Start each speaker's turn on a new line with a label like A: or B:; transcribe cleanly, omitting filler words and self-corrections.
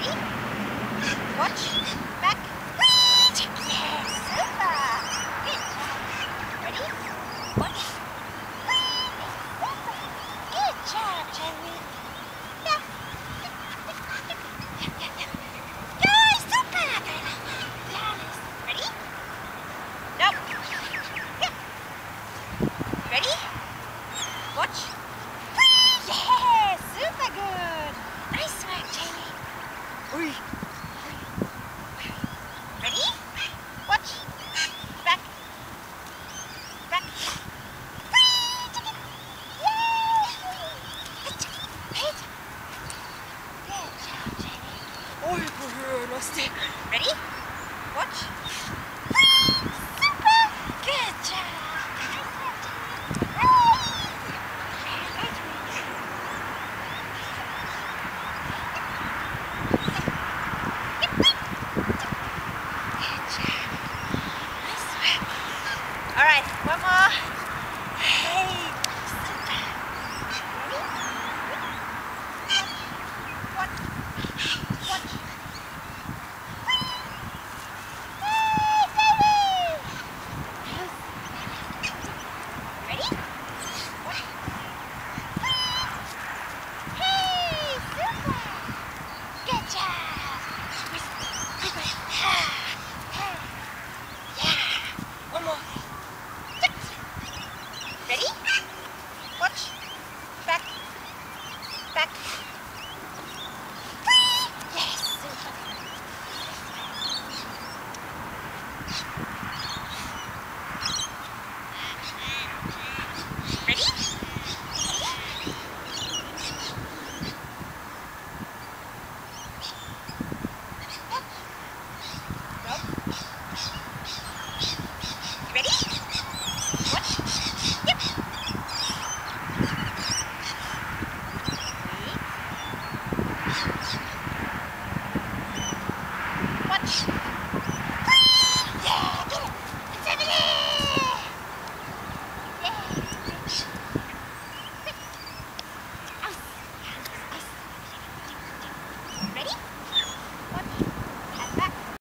A: Ready? Watch. Back. Wait! Yes, super. Good job. Ready? Watch. Wait! Super. Good job, Jamie. Yeah. Guys, super. Yes. Ready? No. Yeah. Ready? Watch. Whee! Yes, super good. Nice work, Jamie. Oi. Ready? Watch. Back. Back. Whee! Yay! Good job. Good. Good job, Jamie. Oi, lustig. Ready? Watch.